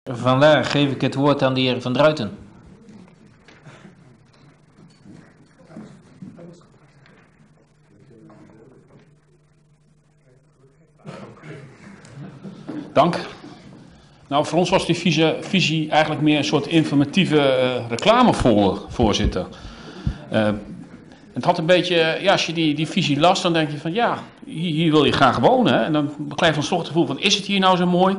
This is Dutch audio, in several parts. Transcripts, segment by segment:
Vandaar geef ik het woord aan de heer Van Druiten. Dank. Nou, voor ons was die visie eigenlijk meer een soort informatieve reclame voorzitter. Het had een beetje, ja, als je die visie las, dan denk je van ja, hier wil je graag wonen. Hè? En dan krijg je van het gevoel van, is het hier nou zo mooi?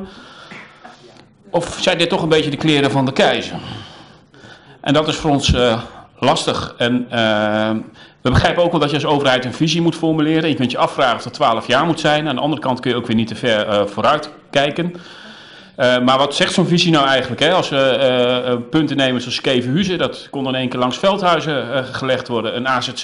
Of zijn dit toch een beetje de kleren van de keizer? En dat is voor ons lastig. En we begrijpen ook wel dat je als overheid een visie moet formuleren. Je kunt je afvragen of dat 12 jaar moet zijn. Aan de andere kant kun je ook weer niet te ver vooruit kijken. Maar wat zegt zo'n visie nou eigenlijk? Hè? Als we punten nemen zoals Skevenhuizen, dat kon in één keer langs Veldhuizen gelegd worden. Een AZC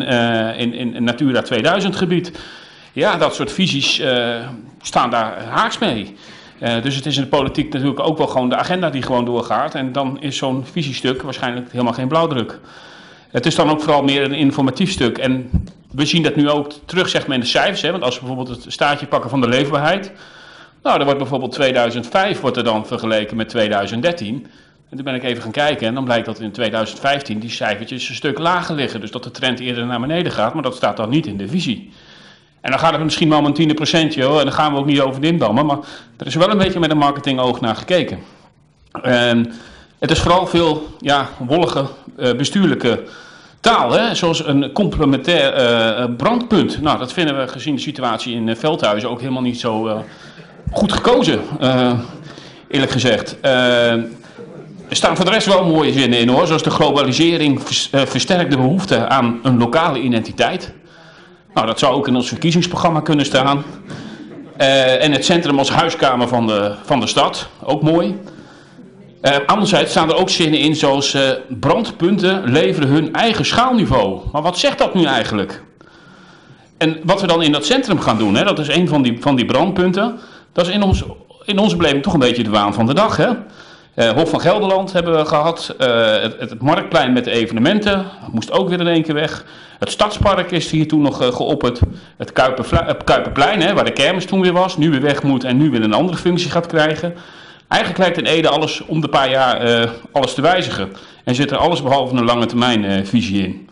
in Natura 2000 gebied. Ja, dat soort visies staan daar haaks mee. Dus het is in de politiek natuurlijk ook wel gewoon de agenda die gewoon doorgaat. En dan is zo'n visiestuk waarschijnlijk helemaal geen blauwdruk. Het is dan ook vooral meer een informatief stuk. En we zien dat nu ook terug, zeg maar, in de cijfers. Hè? Want als we bijvoorbeeld het staartje pakken van de leefbaarheid. Nou, dan wordt bijvoorbeeld 2005 wordt er dan vergeleken met 2013. En toen ben ik even gaan kijken en dan blijkt dat in 2015 die cijfertjes een stuk lager liggen. Dus dat de trend eerder naar beneden gaat, maar dat staat dan niet in de visie. En dan gaat het misschien wel om een 10%, joh, en daar gaan we ook niet over indammen. Maar er is wel een beetje met een marketingoog naar gekeken. En het is vooral veel wollige bestuurlijke taal, hè? Zoals een complementair brandpunt. Nou, dat vinden we gezien de situatie in Veldhuizen ook helemaal niet zo goed gekozen, eerlijk gezegd. Er staan voor de rest wel mooie zinnen in, hoor. Zoals de globalisering versterkt de behoefte aan een lokale identiteit. Nou, dat zou ook in ons verkiezingsprogramma kunnen staan. En het centrum als huiskamer van de stad, ook mooi. Anderzijds staan er ook zinnen in zoals brandpunten leveren hun eigen schaalniveau. Maar wat zegt dat nu eigenlijk? En wat we dan in dat centrum gaan doen, hè, dat is een van die brandpunten. Dat is in onze beleving toch een beetje de waan van de dag. Hè? Hof van Gelderland hebben we gehad. Het Marktplein met de evenementen moest ook weer in één keer weg. Het Stadspark is hier toen nog geopperd. Het Kuiperplein, hè, waar de kermis toen weer was, nu weer weg moet en nu weer een andere functie gaat krijgen. Eigenlijk lijkt in Ede alles om de paar jaar alles te wijzigen. En zit er alles behalve een lange termijn visie in.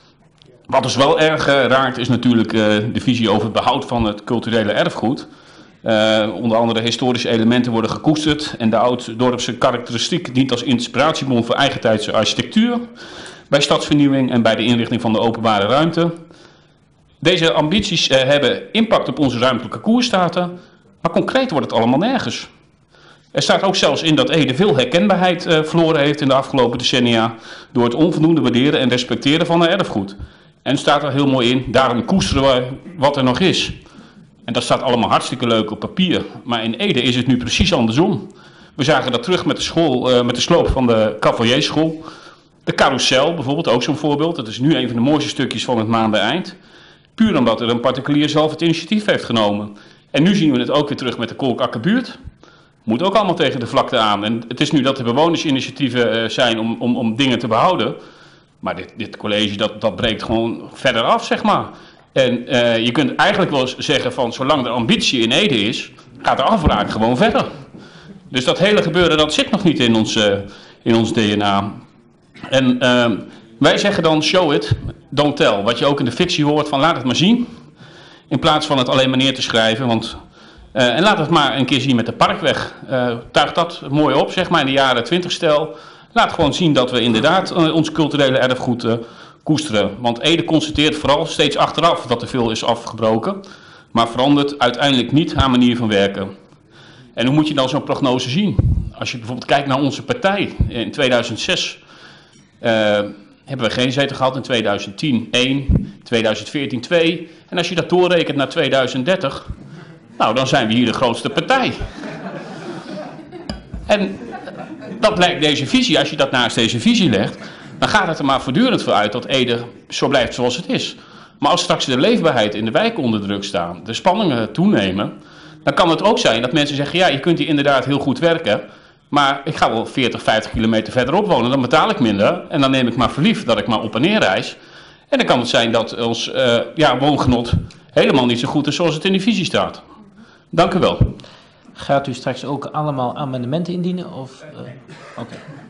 Wat dus wel erg raakt is natuurlijk de visie over het behoud van het culturele erfgoed. Onder andere historische elementen worden gekoesterd en de oud-dorpse karakteristiek dient als inspiratiebron voor eigentijdse architectuur, bij stadsvernieuwing en bij de inrichting van de openbare ruimte. Deze ambities hebben impact op onze ruimtelijke koersstaten, maar concreet wordt het allemaal nergens. Er staat ook zelfs in dat Ede veel herkenbaarheid verloren heeft in de afgelopen decennia door het onvoldoende waarderen en respecteren van haar erfgoed. En staat er heel mooi in, daarom koesteren we wat er nog is. En dat staat allemaal hartstikke leuk op papier, maar in Ede is het nu precies andersom. We zagen dat terug met de sloop van de Cavalierschool. De carousel bijvoorbeeld, ook zo'n voorbeeld. Dat is nu een van de mooiste stukjes van het maandeneind. Puur omdat er een particulier zelf het initiatief heeft genomen. En nu zien we het ook weer terug met de Kolkakkerbuurt. Moet ook allemaal tegen de vlakte aan. En het is nu dat er bewonersinitiatieven zijn om dingen te behouden. Maar dit college dat breekt gewoon verder af, zeg maar. En je kunt eigenlijk wel zeggen van zolang er ambitie in Ede is, gaat de afbraak gewoon verder. Dus dat hele gebeuren dat zit nog niet in ons DNA. En wij zeggen dan show it, don't tell. Wat je ook in de fictie hoort van laat het maar zien. In plaats van het alleen maar neer te schrijven. En laat het maar een keer zien met de Parkweg. Tuigt dat mooi op, zeg maar in de jaren 20-stijl. Laat gewoon zien dat we inderdaad ons culturele erfgoed koesteren. Want Ede constateert vooral steeds achteraf dat er veel is afgebroken. Maar verandert uiteindelijk niet haar manier van werken. En hoe moet je dan zo'n prognose zien? Als je bijvoorbeeld kijkt naar onze partij. In 2006 hebben we geen zetel gehad. In 2010 1, 2014 2. En als je dat doorrekent naar 2030... nou, dan zijn we hier de grootste partij. En dat blijkt deze visie. Als je dat naast deze visie legt, dan gaat het er maar voortdurend voor uit dat Ede zo blijft zoals het is. Maar als straks de leefbaarheid in de wijk onder druk staan, de spanningen toenemen, dan kan het ook zijn dat mensen zeggen, ja, je kunt hier inderdaad heel goed werken, maar ik ga wel 40, 50 kilometer verderop wonen, dan betaal ik minder en dan neem ik maar verliefd dat ik maar op en neer reis. En dan kan het zijn dat ons woongenot helemaal niet zo goed is zoals het in de visie staat. Dank u wel. Gaat u straks ook allemaal amendementen indienen? Of, oké.